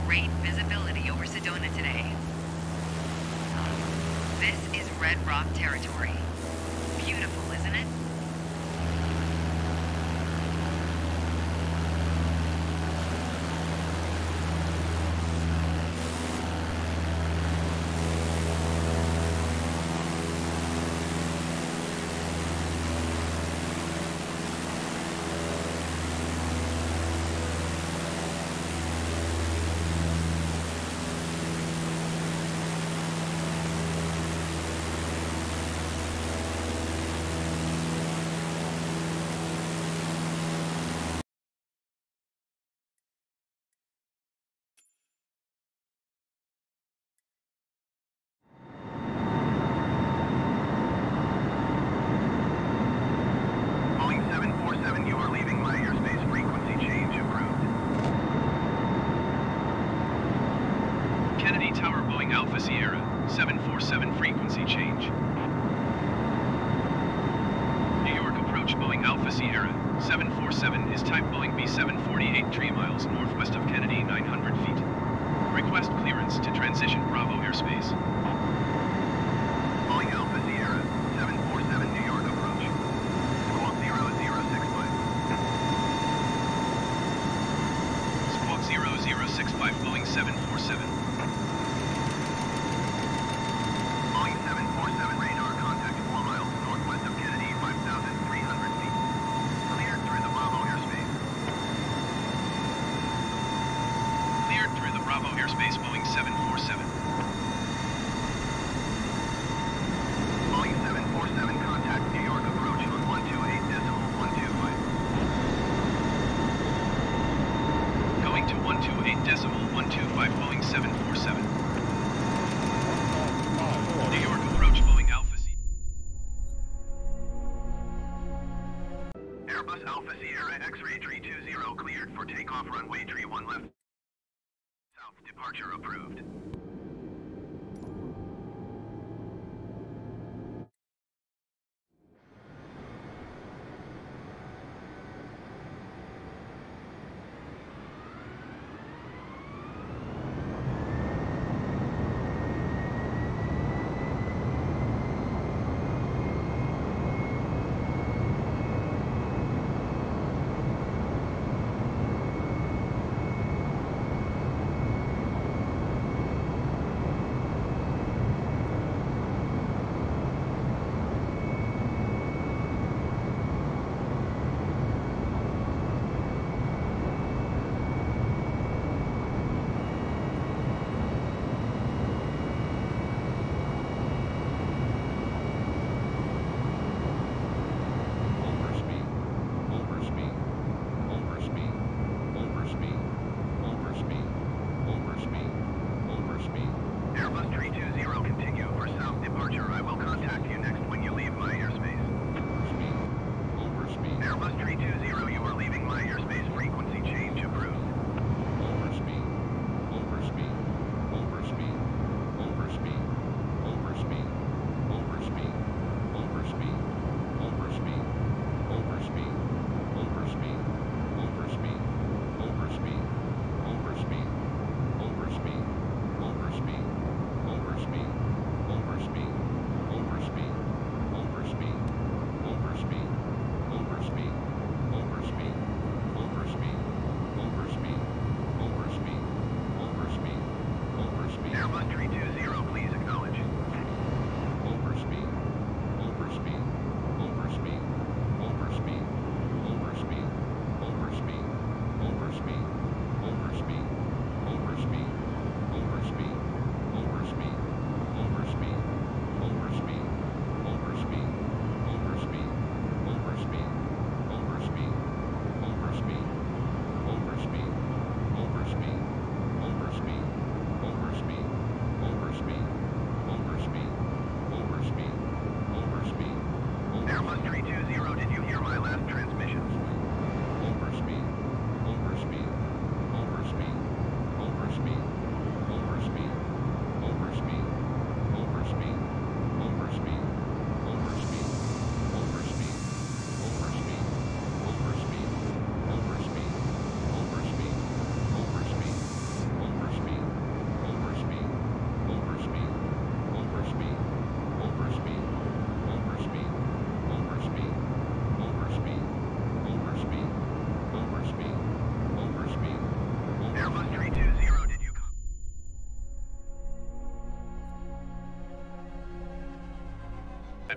great visibility over Sedona today. This is Red Rock territory. Beautiful, isn't it? Boeing 747, you are leaving my airspace. Frequency change approved. Kennedy Tower, Boeing Alpha Sierra, 747 frequency change. New York approach, Boeing Alpha Sierra, 747 is type Boeing B-748, 3 miles northwest of Kennedy, 900 feet. Request clearance to transition Bravo airspace. Boeing Alpha Sierra, 747 New York approach. Squawk 0065. Squawk 0065, Boeing 747. Boeing 747 radar contact 4 miles northwest of Kennedy, 5,300 feet. Cleared through the Bravo airspace. Cleared through the Bravo airspace, Boeing 747. Boeing 747 contact New York approach on 128.125. Going to 128.125, Boeing 747. New York approach, Boeing Alpha Sierra. Airbus Alpha Sierra X-ray 320 cleared for takeoff runway 31 left. South departure approved.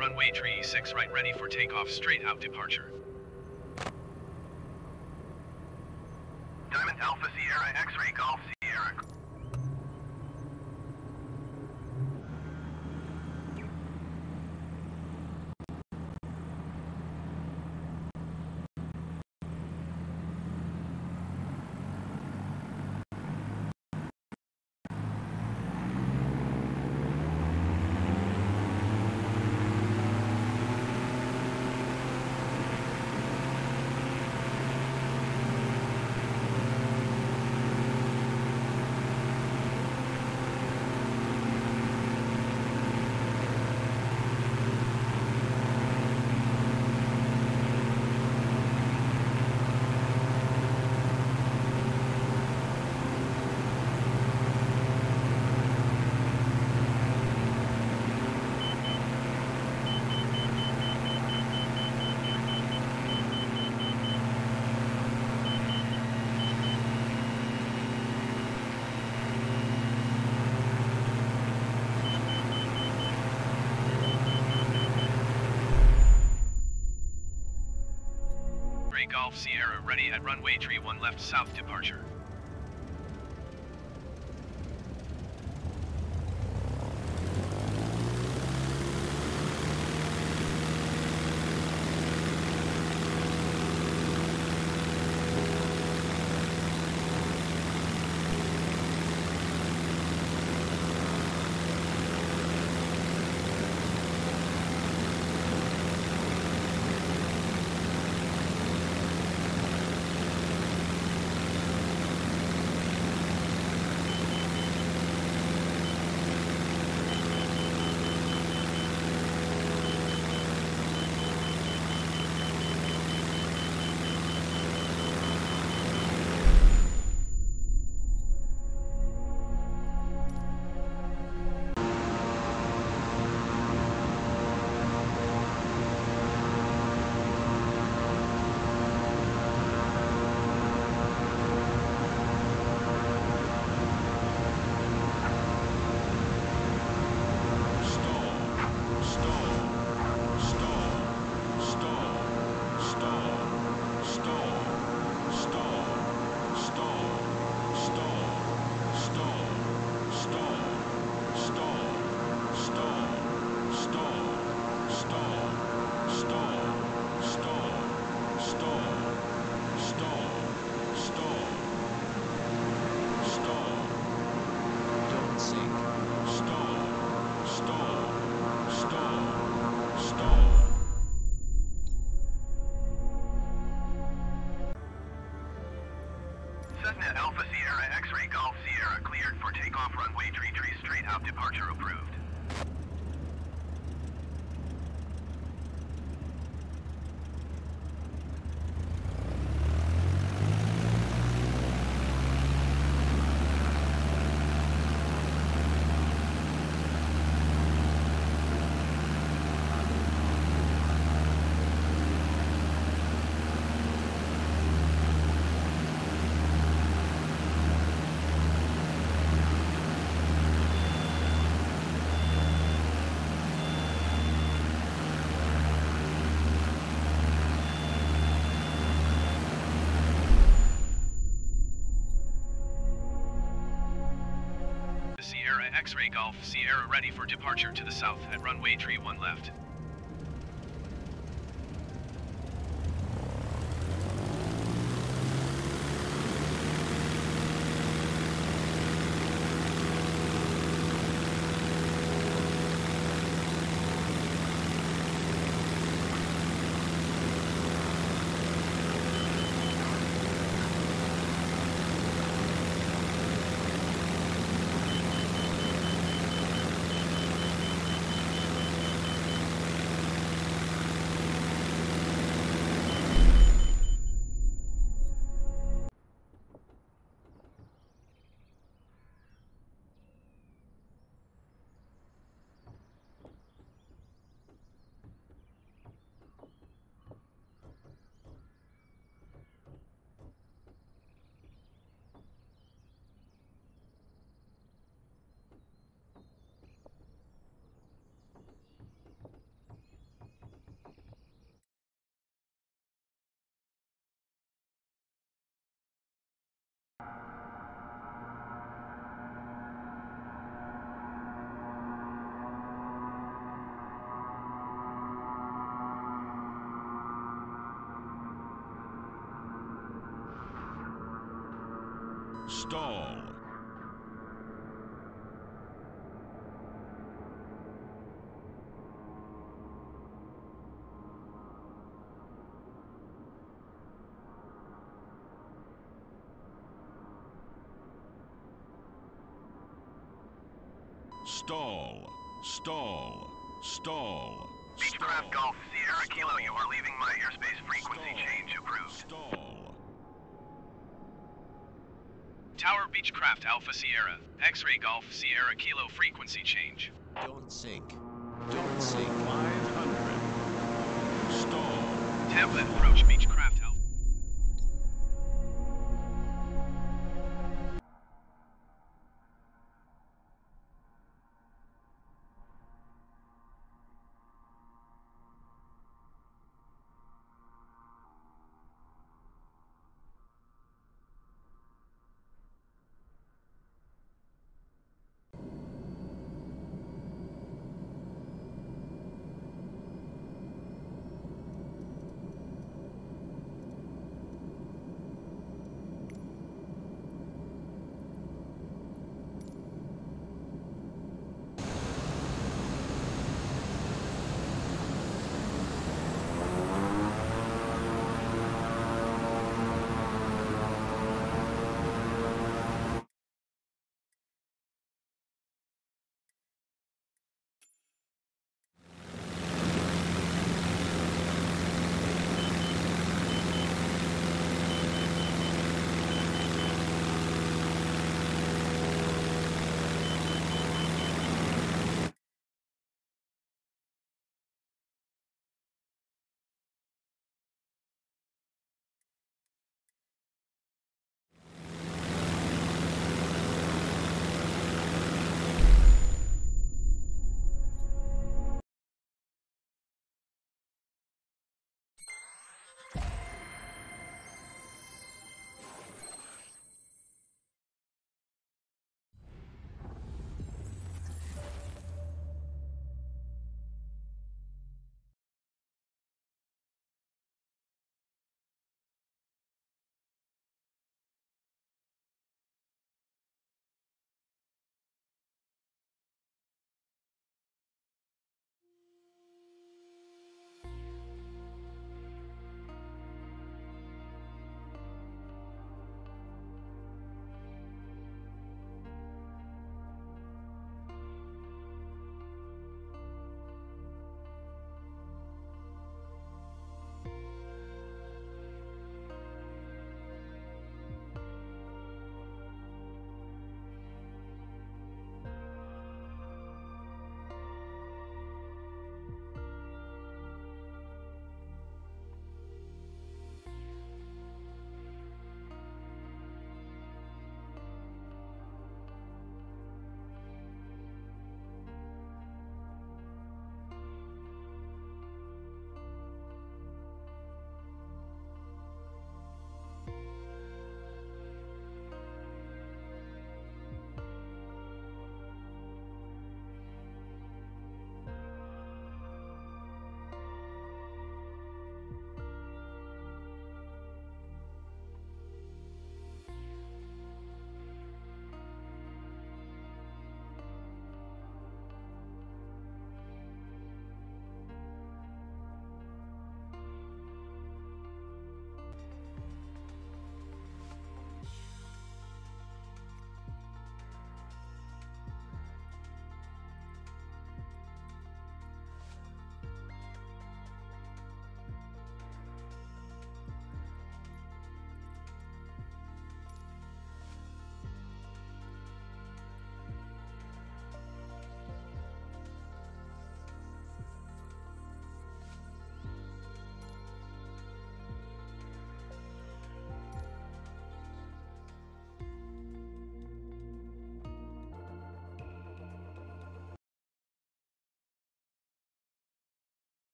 runway 36 right ready for takeoff, straight out departure. Diamond Alpha Sierra X-Ray Golf Sierra. Golf Sierra ready at runway 31 left south departure. Cessna Alpha Sierra X-Ray Golf Sierra cleared for takeoff runway 33 straight out departure approved. Sierra X-Ray Golf Sierra ready for departure to the south at runway 31 left. Stall. Stall. Stall. Stall. Beechcraft Golf Sierra Kilo, you are leaving my airspace. Frequency change approved. Stall. Tower Beechcraft Alpha Sierra. X-Ray Golf Sierra Kilo frequency change. Don't sink. Don't sink. 500. Stall. Tampa approach Beechcraft Alpha.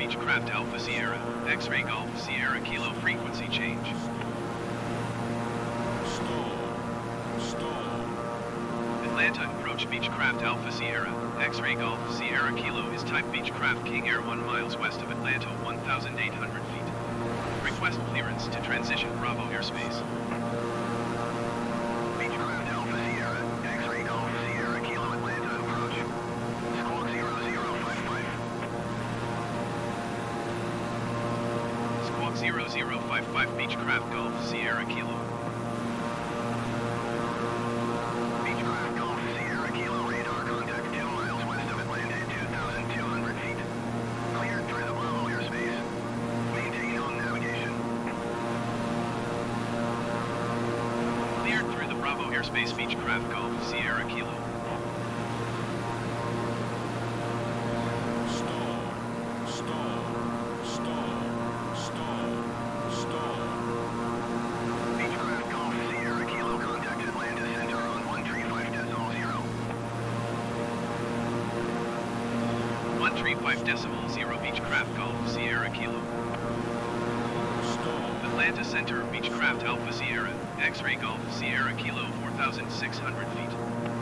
Beechcraft Alpha Sierra, X-Ray Golf Sierra Kilo frequency change. Stall. Stall. Atlanta approach Beechcraft Alpha Sierra, X-Ray Golf Sierra Kilo is type Beechcraft King Air 1 miles west of Atlanta 1,800 feet. Request clearance to transition Bravo airspace. Beechcraft Alpha Sierra, X-Ray Golf Sierra Kilo Atlanta approach. Squawk 0055. Squawk 0055 Beechcraft Golf Sierra Kilo. Beechcraft Golf Sierra Kilo radar contact 2 miles west of Atlanta at 2,200 feet. Cleared through the Bravo airspace. Maintain on navigation. Cleared through the Bravo airspace Beechcraft Golf Sierra Kilo. Stall. Stall. Stall. Stall. Stall. Beechcraft Golf Sierra Kilo contact Atlanta Center on 135.0. 135.0 Beechcraft Golf Sierra Kilo. Stall. Atlanta Center Beechcraft Alpha Sierra, X-Ray Golf Sierra Kilo 4,600 feet.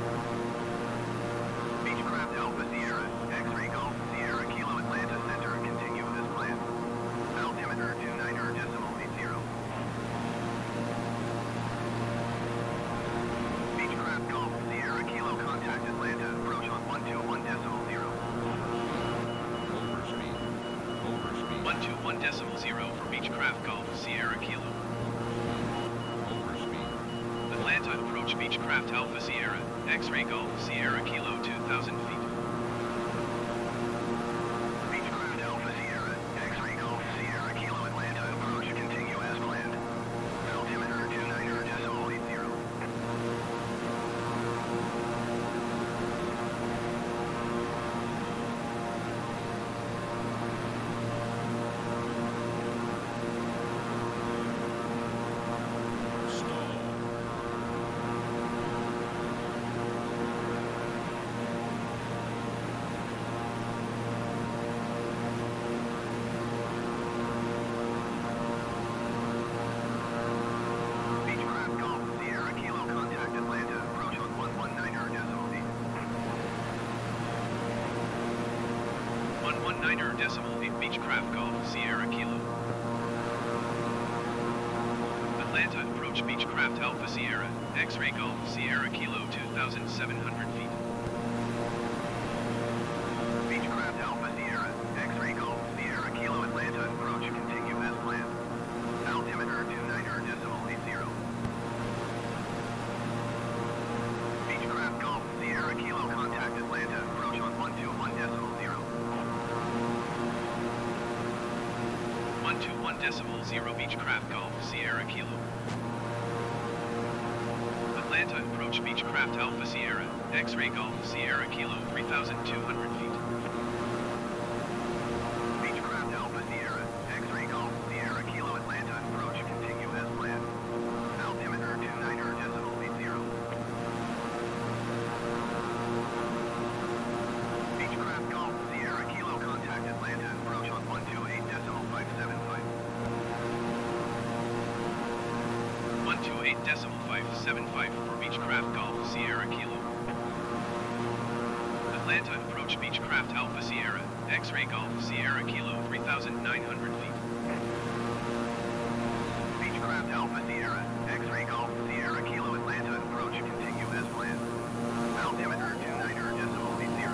Beechcraft Alpha Sierra, X-Ray Golf Sierra Kilo Atlanta Center continue as planned. Altimeter 29.80. Beechcraft Golf Sierra Kilo contact Atlanta approach on 121.0. Overspeed. Overspeed. 121.0 for Beechcraft Golf Sierra Kilo. Overspeed. Atlanta approach Beechcraft Alpha Sierra, X-Ray Golf Sierra Kilo 2,000 feet. Beechcraft Alpha Sierra, X-Ray Golf Sierra Kilo Atlanta approach continue as planned. Altimeter 29.80. Stall. Beechcraft Golf Sierra Kilo contact Atlanta approach on 119.8. 119.8 Beechcraft Golf Sierra Kilo. Atlanta approach Beechcraft Alpha Sierra, X-Ray Golf Sierra Kilo 2,700 feet. Beechcraft Alpha Sierra, X-Ray Golf Sierra Kilo Atlanta approach continue as planned. Altimeter 29.80. Beechcraft Golf Sierra Kilo contact Atlanta approach on 121.0. 121.0 Beechcraft Golf Sierra Kilo. Atlanta approach Beechcraft Alpha Sierra, X-Ray Golf Sierra Kilo 3,200 feet. Beechcraft Alpha Sierra, X-Ray Golf Sierra Kilo Atlanta approach continue as planned. Altimeter 29.80. Beechcraft Golf Sierra Kilo contact Atlanta approach on 128.575. 128.575 for Beechcraft Golf Sierra Kilo. Atlanta approach Beechcraft Alpha Sierra, X-Ray Golf Sierra Kilo 3,900 feet. Beechcraft Alpha Sierra, X-Ray Golf Sierra Kilo Atlanta approach continue as planned. Altimeter 29.80.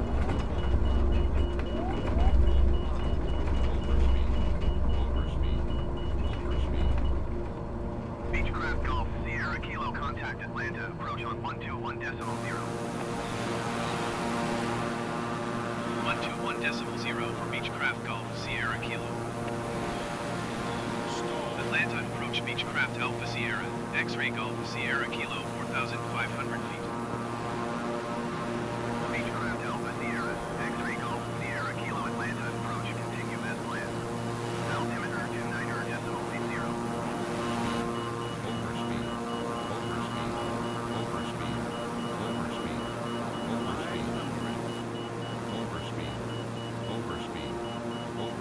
Overspeed. Overspeed. Beechcraft Golf Sierra Kilo contact Atlanta approach on 121.0. 121.0 for Beechcraft Golf Sierra Kilo. Stall. Atlanta approach Beechcraft Alpha Sierra, X-Ray Golf Sierra Kilo 4,500 feet. Beechcraft Alpha Sierra, X-Ray Golf Sierra Kilo Atlanta approach continue as planned. Altimeter 29.80. Overspeed. Overspeed. Overspeed. Overspeed. Overspeed. Overspeed. Overspeed.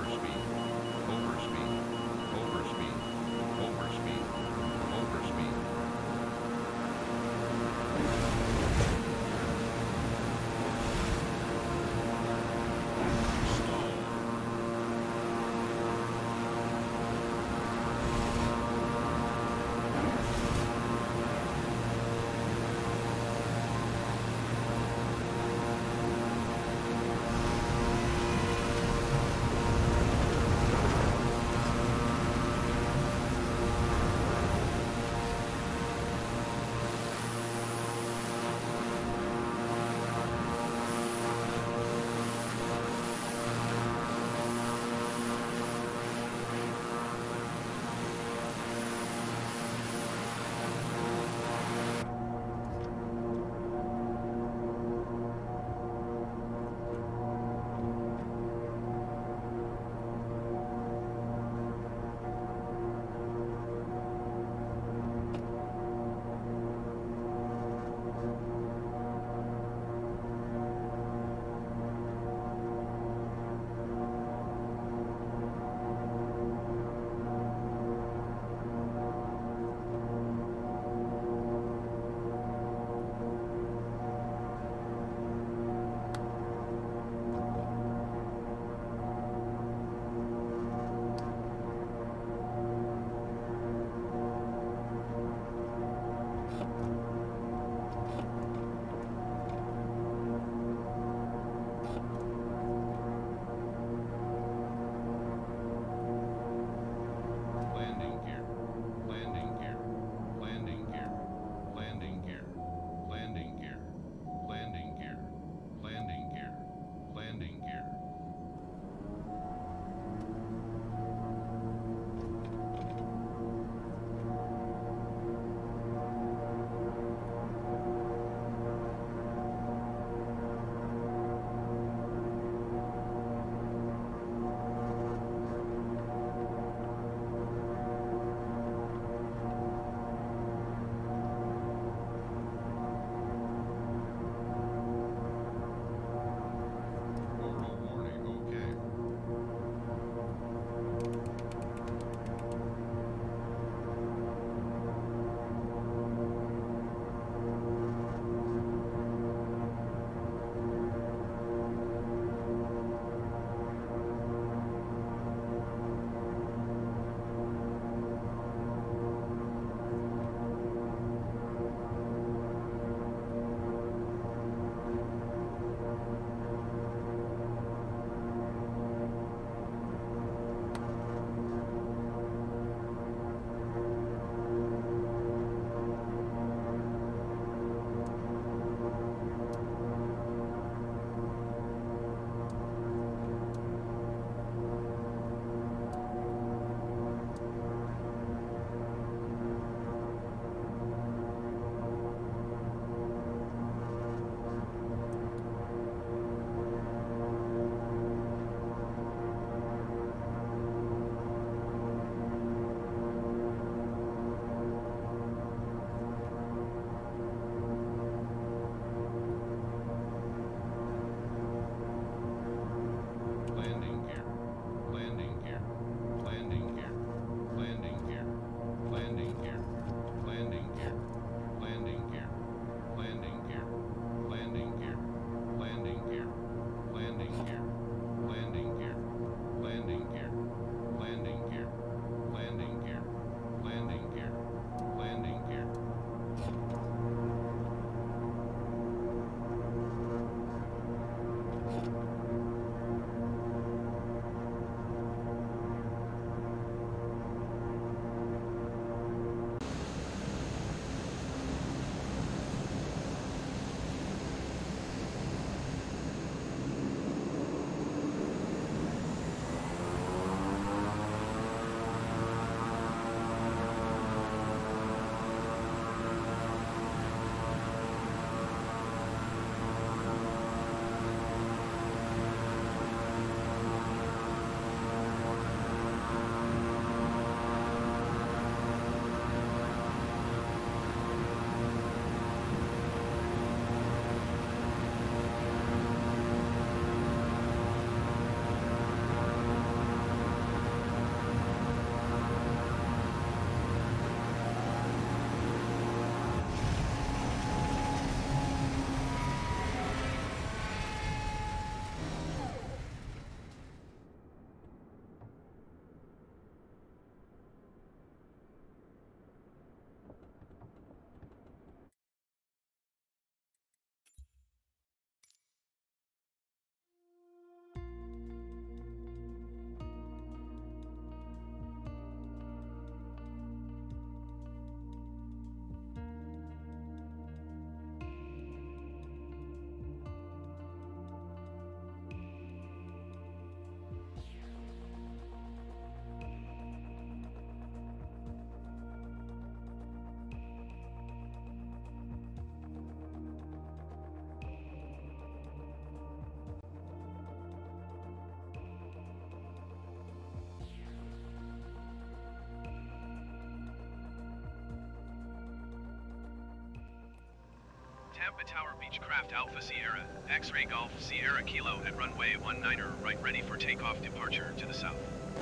Tampa Tower Beechcraft Alpha Sierra, X-Ray Golf Sierra Kilo at runway 19er right ready for takeoff departure to the south.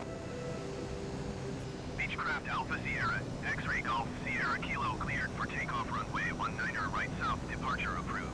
Beechcraft Alpha Sierra, X-Ray Golf Sierra Kilo cleared for takeoff runway 19er right south, departure approved.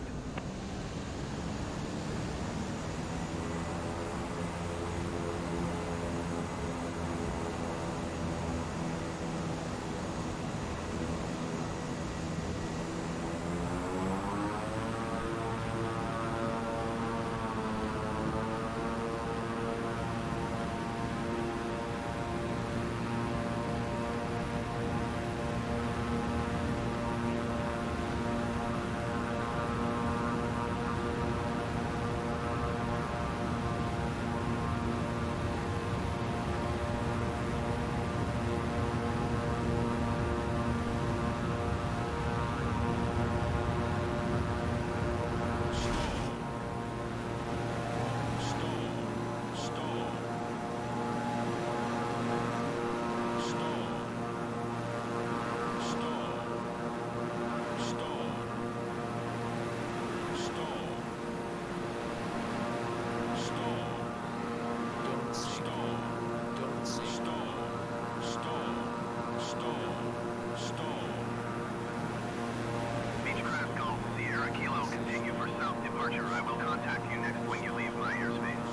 Beechcraft Golf Sierra Kilo continue for south departure. I will contact you next when you leave my airspace.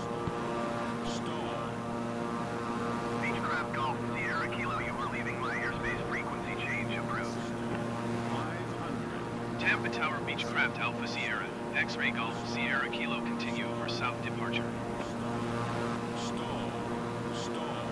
Beechcraft Golf Sierra Kilo, you are leaving my airspace. Frequency change approved. 500. Tampa Tower Beechcraft Alpha Sierra, X-Ray Golf Sierra Kilo continue for south departure. Stall. Stall.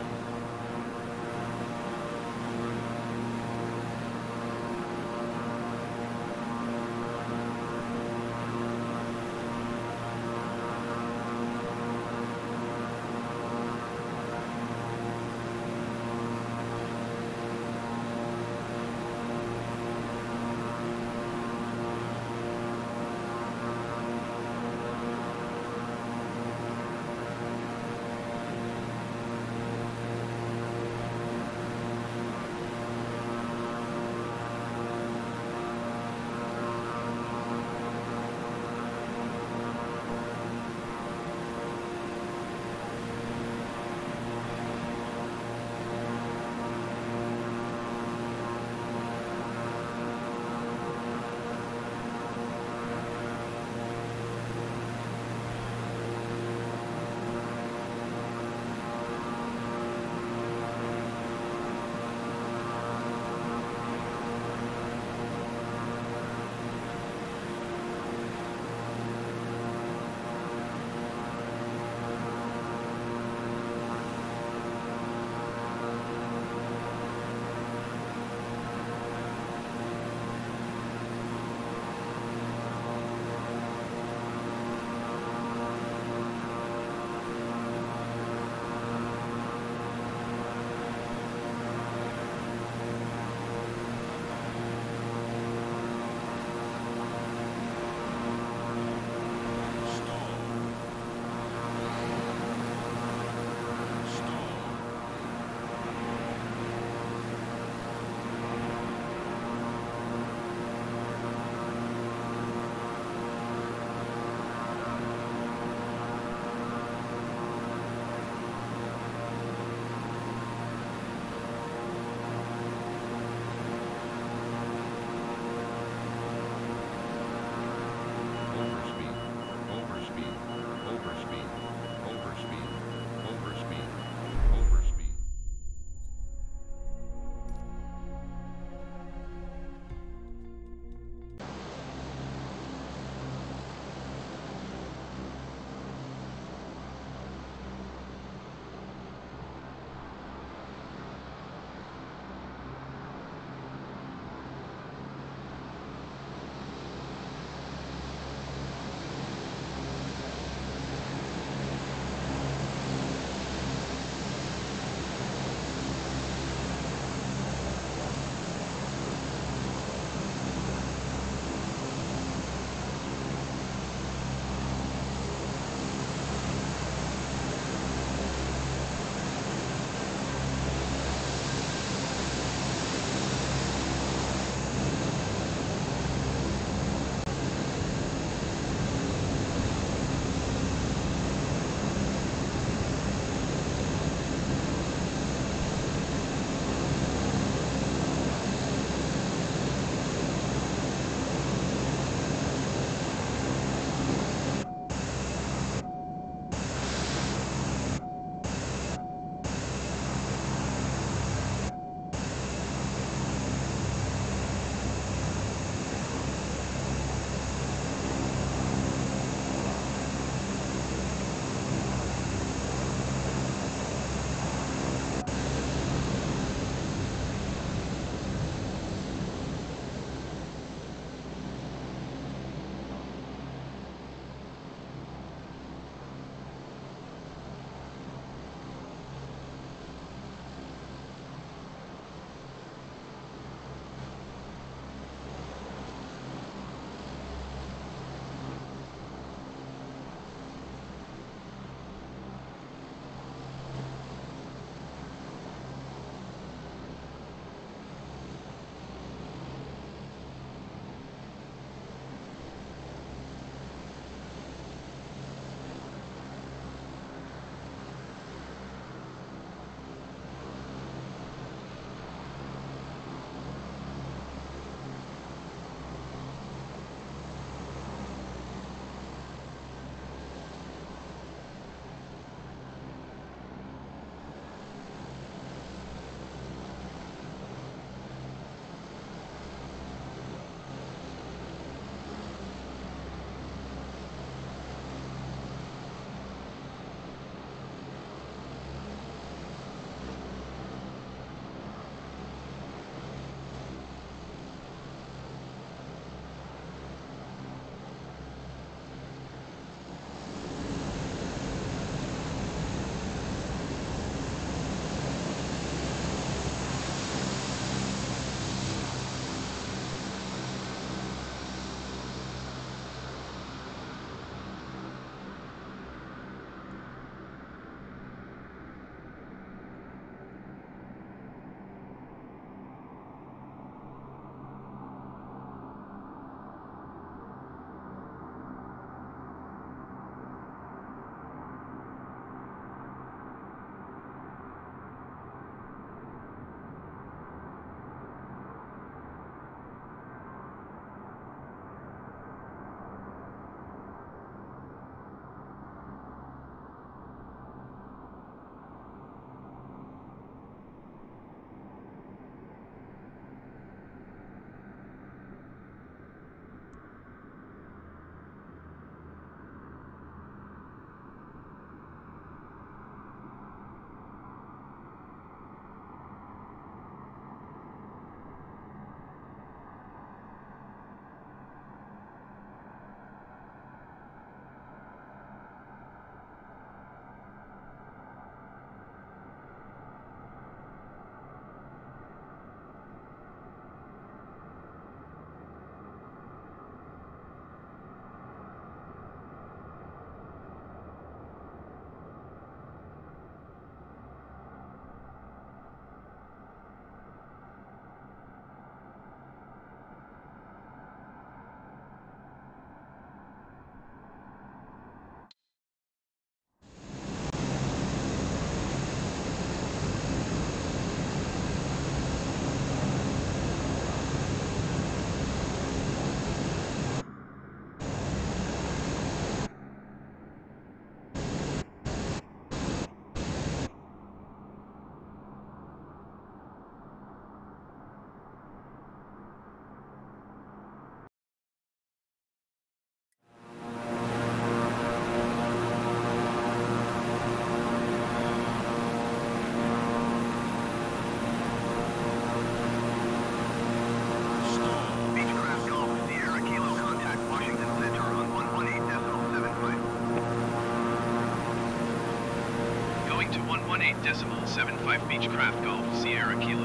118.75 Beechcraft Golf Sierra Kilo.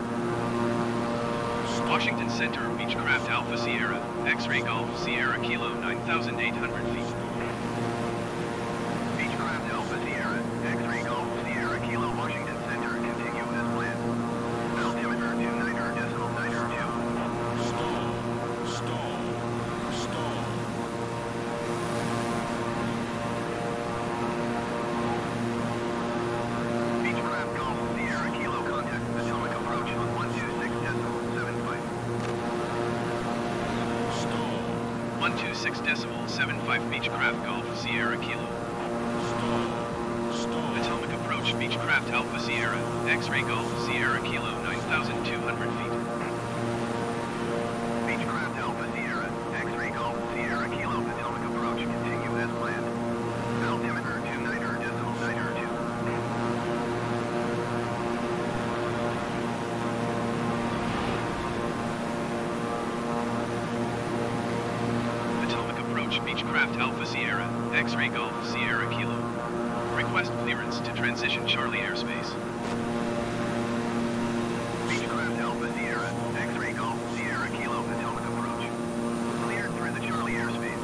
Washington Center Beechcraft Alpha Sierra, X-Ray Golf Sierra Kilo 9,800 feet. Beechcraft Alpha Sierra, X-Ray Golf Sierra Kilo, Washington Center, continue as planned. Altimeter 29.92. Stall. Stall. Stall. Beechcraft Golf Sierra Kilo, contact Potomac approach on 126.75. Stall. 126.75 Beechcraft Golf Sierra Kilo. Stall. Stall. Potomac approach Beechcraft Alpha Sierra, X-Ray Golf Sierra Kilo 9,200 feet. Beechcraft Alpha Sierra, X-Ray Golf Sierra Kilo, Potomac approach, continue as planned. Altimeter 29.92. Potomac approach Beechcraft Alpha Sierra, X-Ray Golf Sierra Kilo. Request clearance to transition Charlie airspace. Beechcraft Alpha Sierra, X-Ray Golf Sierra Kilo, Potomac approach. Cleared through the Charlie airspace.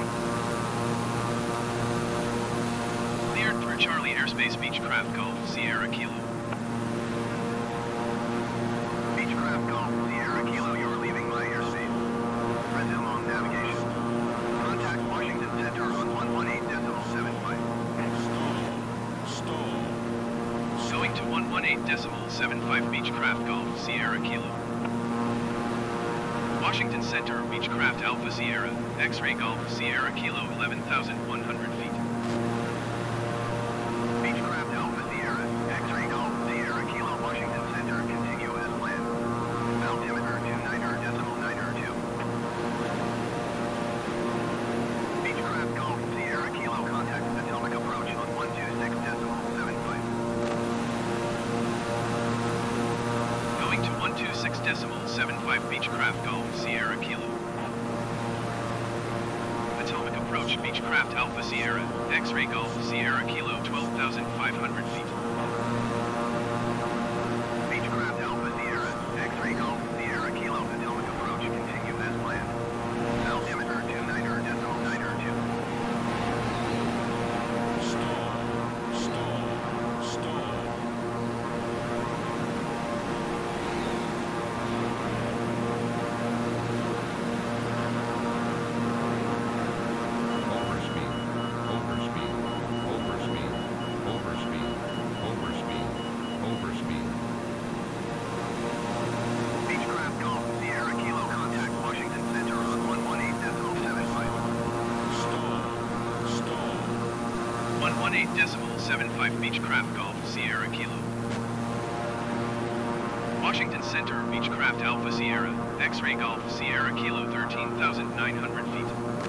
Cleared through Charlie airspace Beechcraft Golf Sierra Kilo. Beechcraft Golf Sierra Kilo, you're leaving my airspace. Resume on navigation. Contact Washington Center on 118.75. Stall. Going to 118.75 Beechcraft Golf Sierra Kilo. Washington Center Beechcraft Alpha Sierra, X-Ray Golf Sierra Kilo 11,100 feet. Beechcraft Alpha Sierra, X-Ray Golf Sierra Kilo, Washington Center, continue as planned. Altimeter 29.92. Beechcraft Golf Sierra Kilo, contact Potomac approach on 126.75. Going to 126.75 Beechcraft Golf Sierra Kilo. Potomac approach Beechcraft Alpha Sierra, X-Ray Golf Sierra Kilo 12,500 feet. Beechcraft Alpha Sierra, X-Ray Golf Sierra Kilo, Potomac approach, continue as planned. Altimeter 29.92. Stall. Stall. Stall. Overspeed. Overspeed. Overspeed. Overspeed. Overspeed. Overspeed. Beechcraft Golf Sierra Kilo, contact Washington Center on 118.75. Stall. Stall. 118.75 Beechcraft Golf Sierra Kilo. Washington Center Beechcraft Alpha Sierra, X-Ray Golf Sierra Kilo 13,900 feet.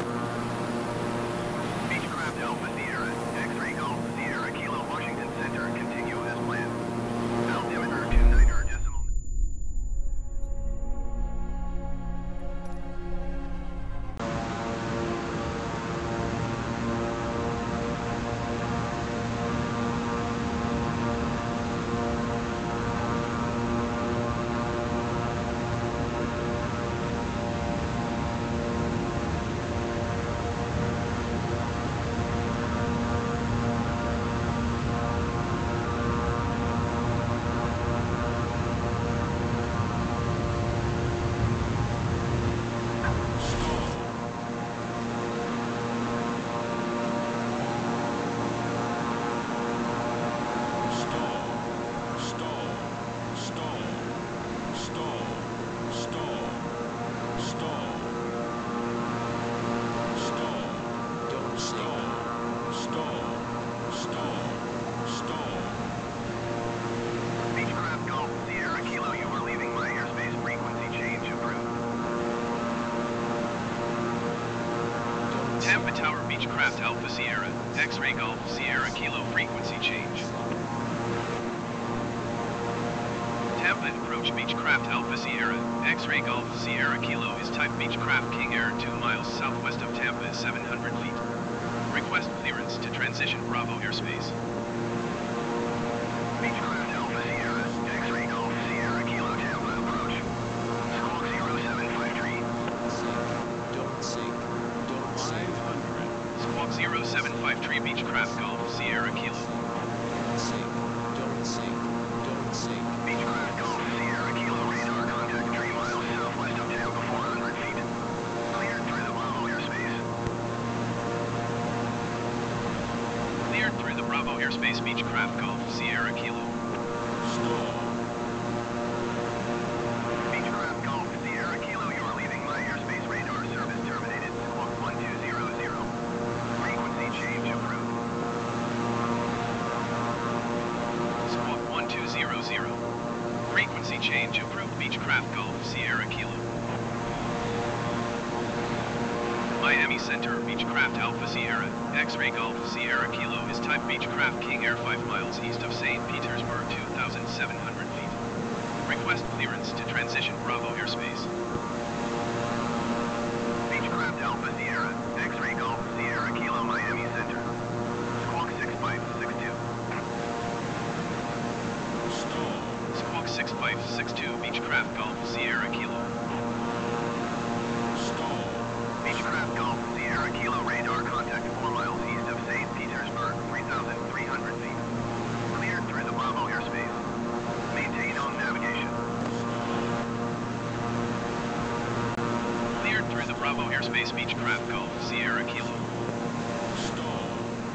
Beechcraft Alpha Sierra, X-Ray Golf Sierra Kilo, Washington Center, continue as planned. Altimeter 29.92. Tampa Tower Beechcraft Alpha Sierra, X-Ray Golf Sierra Kilo frequency change. Tampa approach Beechcraft Alpha Sierra, X-Ray Golf Sierra Kilo is type Beechcraft King Air 2 miles southwest of Tampa is 700 feet. Request clearance to transition Bravo airspace. 0753 Beechcraft Golf Sierra Kilo. Sink. Don't sink. Don't sink. Beechcraft Golf Sierra Kilo radar contact 3 miles southwest of Tampa, 400 feet. Cleared through the Bravo airspace. Cleared through the Bravo airspace Beechcraft Golf Sierra Kilo. Stall. Beechcraft Golf Sierra Kilo, you are leaving my airspace. Radar service terminated. Squawk 1200. Frequency change approved. Squawk 1200. Frequency change approved Beechcraft Golf Sierra Kilo. Miami Center Beechcraft Alpha Sierra, X-Ray Golf Sierra Kilo is type Beechcraft King Air 5 miles east of St. Petersburg, 2,700 feet. Request clearance to transition Bravo airspace. Beechcraft Alpha Sierra, X-Ray Golf Sierra Kilo, Miami Center. Squawk 6562. Stall. Squawk 6562 Beechcraft Golf Sierra Kilo. Stall. Beechcraft Golf Sierra Kilo, radar contact 4 miles east of St. Petersburg, 3,300 feet. Cleared through the Bravo airspace. Maintain on navigation. Cleared through the Bravo airspace Beechcraft Golf Sierra Kilo. Stall.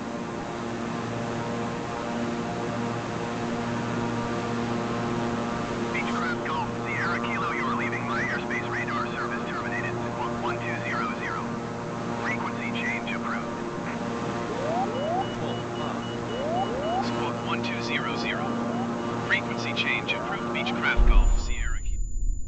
Beechcraft Golf Sierra Kilo, you are leaving my airspace. Radar service terminated. Squawk 1200. Frequency change approved. Pull up. Squawk 1200. Frequency change approved Beechcraft Golf Sierra Kilo.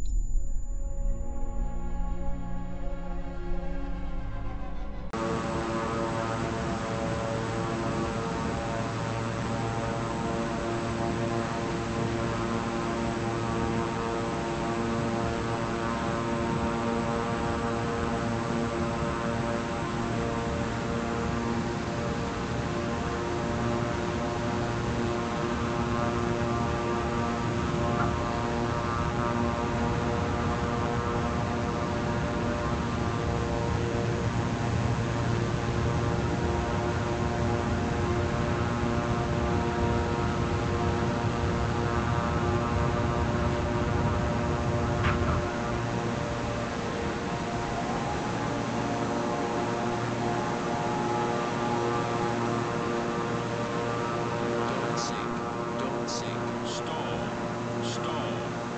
Don't sink. Don't sink. Stall. Stall.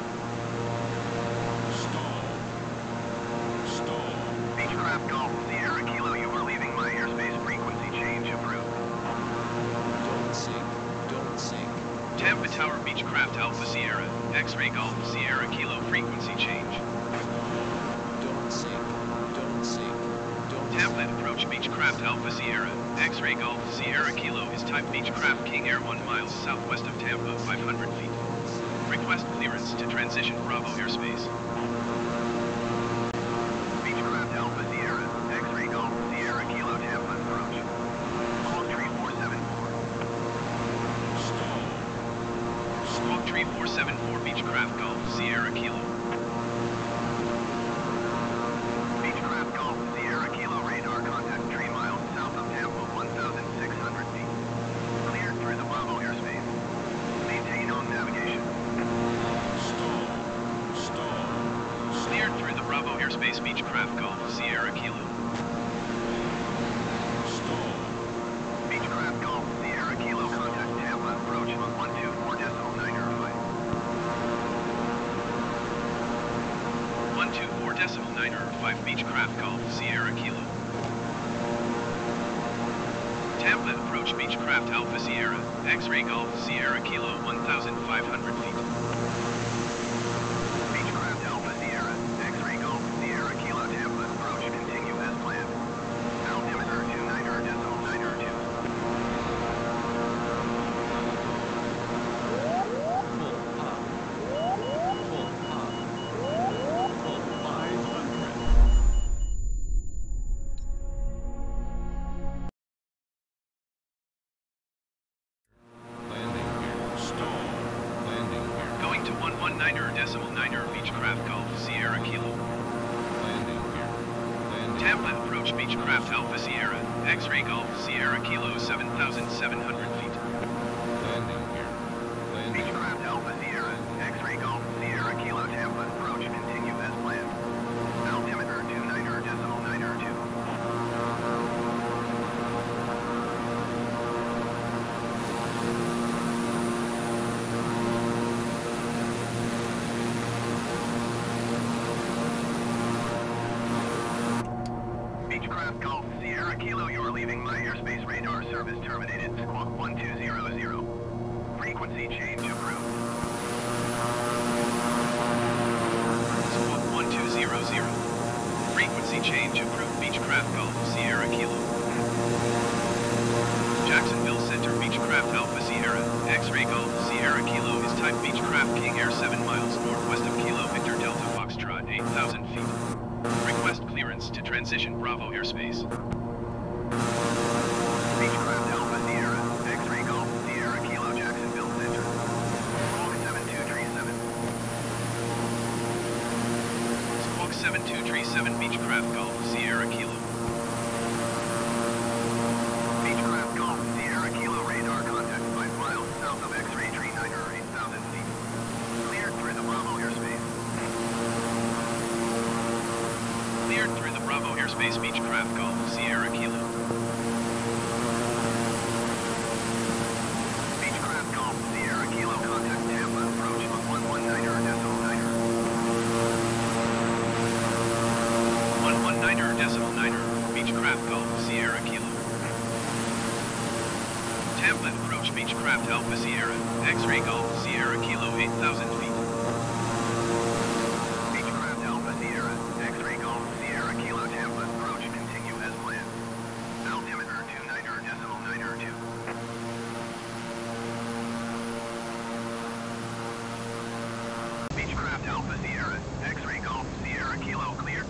Stall. Stall. Beechcraft Golf Sierra Kilo, you are leaving my airspace. Frequency change approved. Don't sink. Don't sink. Tampa Tower Beechcraft Alpha Sierra, X-Ray Golf Sierra Kilo frequency change. Don't sink. Don't sink. Don't Tampa sink. approach Beechcraft Alpha Sierra, X-Ray Golf Sierra Kilo is type Beechcraft King Air 1 miles southwest of Tampa, 500 feet. Request clearance to transition Bravo airspace. Beechcraft Alpha Sierra, X-Ray Golf Sierra Kilo, Tampa approach. Squawk 3474. Stall. Squawk 3474 Beechcraft Golf Sierra Kilo. Beechcraft Golf Sierra Kilo, radar contact 3 miles south of Tampa, 1,600 feet. Cleared through the Bravo airspace. Maintain on navigation. Stall. Stall. Cleared through the Bravo airspace Beechcraft Golf Sierra Kilo. Stall. Beechcraft Golf Sierra Kilo, contact Tampa approach 124.905. 124.905 Beechcraft Golf Sierra Kilo. Tampa approach Beechcraft Alpha Sierra, X-Ray Golf Sierra Kilo 1,500 feet. Beechcraft Alpha Sierra, X-Ray Golf Sierra Kilo, Tampa approach continue as planned. Altimeter 29.902. Pull up. Pull up. Pull 500. Landing gear. Stall. Landing gear. Going to 119.9 Beechcraft Golf Sierra Kilo. Landing gear. Landing. Tampa approach Beechcraft Alpha Sierra, X-ray Golf, Sierra Kilo, 7,700 feet. Landing here. Landing. Beechcraft Alpha Sierra, X-ray Golf, Sierra Kilo Tampa, approach continue as planned. Altimeter 29.92. Beechcraft Golf, Sierra Kilo, you are leaving my airspace radar service terminated. Squawk 1200. Frequency change approved. Squawk 1200. Frequency change approved. Beechcraft Golf, Sierra Kilo. Jacksonville Center, Beechcraft Alpha Sierra, X-ray Golf, Sierra Kilo is type Beechcraft King Air 7 miles northwest of Kilo Victor Delta Foxtrot, 8,000 feet. Request clearance to transition Bravo airspace. Beechcraft Alpha Sierra, X-ray Golf, Sierra Kilo, Jacksonville Center. Squawk 7237. Squawk 7237, Beechcraft Golf, Sierra Kilo. Beechcraft Golf, Sierra Kilo, radar contact 5 miles south of X-ray tree 9 or 8,000 feet. Cleared through the Bravo airspace. Cleared through the Bravo airspace, Beechcraft Golf, Sierra Kilo. Beechcraft Golf, Sierra Kilo, contact Tampa, approach on 119.9er. 119.9er, Beechcraft Golf, Sierra Kilo. Tampa approach Beechcraft Alpha Sierra, X-ray Golf, Sierra Kilo, 8,000 feet. Beechcraft Alpha Sierra, X-ray Golf, Sierra Kilo, Tampa, approach continue as planned. Altimeter 29.92. Beechcraft Alpha Sierra, X-ray Golf, Sierra Kilo, clear.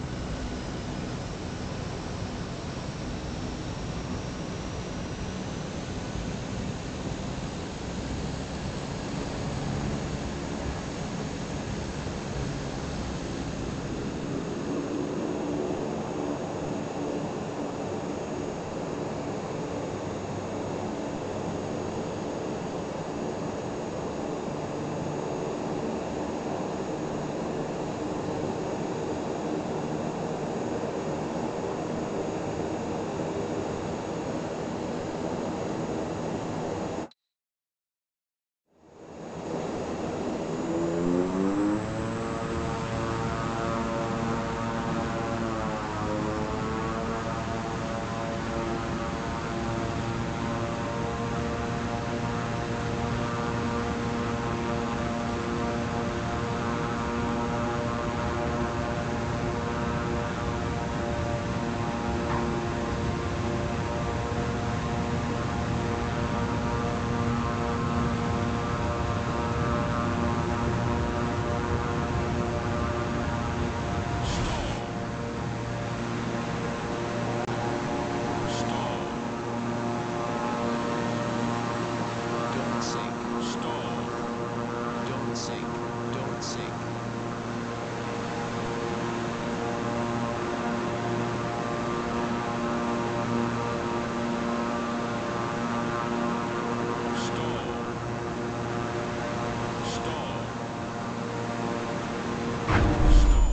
Don't sink. Stall. Don't sink. Don't sink. Stall. Stall. Stall.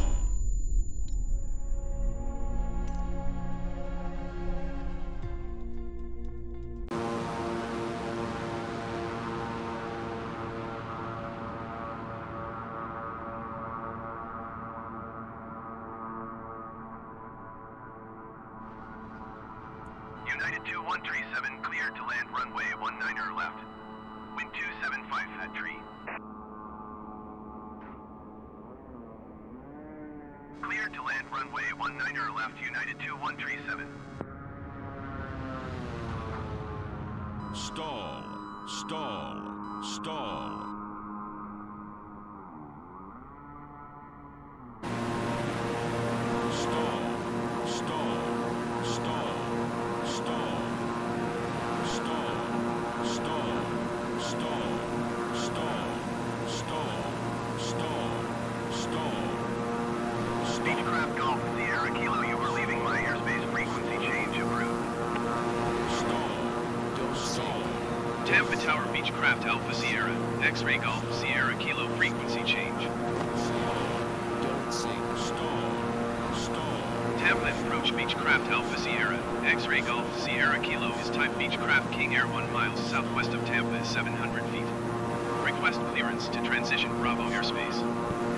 United 2137, cleared to land runway 19er left. Wind 275 at tree. Cleared to land runway 19er left, United 2137. Stall. Stall. Stall. Stall. Stall. Stall. Stall. Stall. Stall. Stall. Stall. Stall. Stall. Stall. Beechcraft Golf, Sierra Kilo, you are leaving my airspace. Frequency change approved. Tampa Tower Beechcraft Alpha Sierra, X-Ray Golf Sierra Kilo frequency change. Don't sink. Stall. Stall. Tampa approach Beechcraft Alpha Sierra, X-Ray Golf Sierra Kilo is type Beechcraft King Air 1 miles southwest of Tampa is 700 feet. Request clearance to transition Bravo airspace.